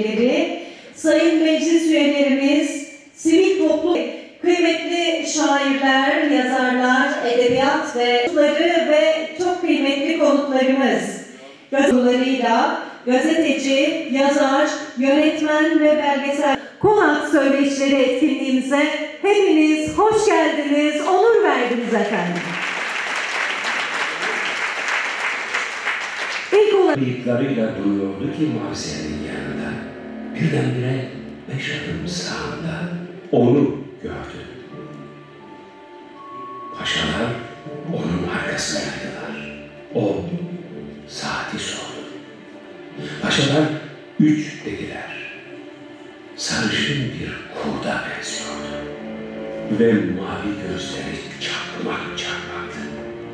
Sayın meclis üyelerimiz, sivil toplum, kıymetli şairler, yazarlar, edebiyat ve çok kıymetli konuklarımız, gazetecilerle gazeteci, yazar, yönetmen ve belgesel Konak Söyleşileri etkinliğimize hepiniz hoş geldiniz, onur verdiniz efendim. Bıyıklarıyla duruyordu ki mahzenin yanında. Birdenbire 5 adım sağında onu gördü. Paşalar onun arkasındaydılar. O saati sordu. Paşalar 3 dediler. Sarışın bir kurda benziyordu. Ve mavi gözleri çakmak çakmaktı.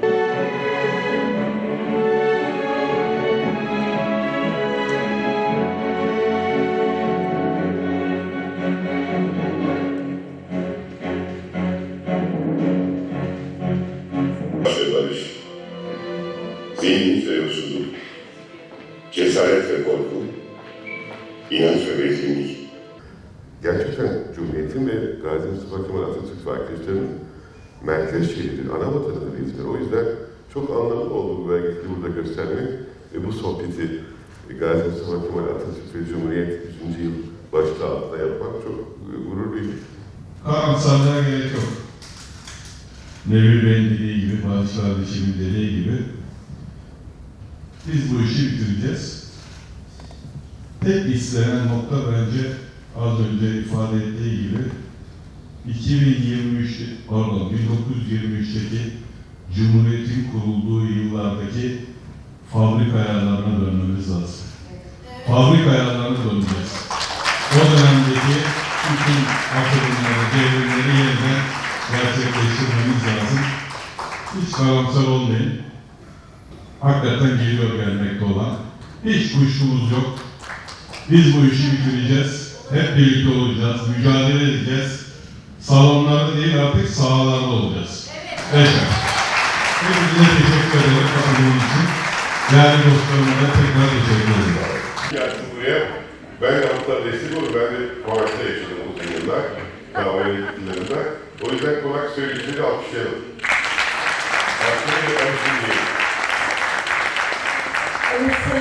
Barış, zenginlik ve yoksulluk, cesaret ve korku, inanç ve bezginlik. Gerçekten Cumhuriyet'in ve Gazi Mustafa Kemal Atatürk ve arkadaşlarının merkez şehridir, ana vatanıdır İzmir. O yüzden çok anlamlı oldu bu belgeseli burada göstermek ve bu sohbeti Gazi Mustafa Kemal Atatürk ve Cumhuriyet 100. yıl başlığı altında yapmak çok gurur verici. Karamsarlığa gerek yok. Nevil Bey'in dediği gibi, Fatih kardeşimin dediği gibi biz bu işi bitireceğiz. Tek istenen nokta bence az önce ifade ettiği gibi 1923'teki Cumhuriyet'in kurulduğu yıllardaki fabrika ayarlarına dönmemiz lazım. Fabrika ayarlarına döneceğiz. O dönemdeki bütün atılımları, devrimleri yeniden gerçekleştirmemiz lazım. Hiç karamsar olmayın. Hakikaten geliyor gelmekte olan. Hiç kuşkumuz yok. Biz bu işi bitireceğiz. Hep birlikte olacağız. Mücadele edeceğiz. Salonlarda değil artık sahalarda olacağız. Evet. Hepinize teşekkür ederim katılımınız için. Değerli dostlarıma da tekrar teşekkür ederim. Geldim buraya. Ben de hatta destek olur. Ben de Paris'te yaşadım uzun yıllar. Kahveyle yıllarında. O yüzden Konak Söyleşileri alkışlayalım. Alkışlayalım.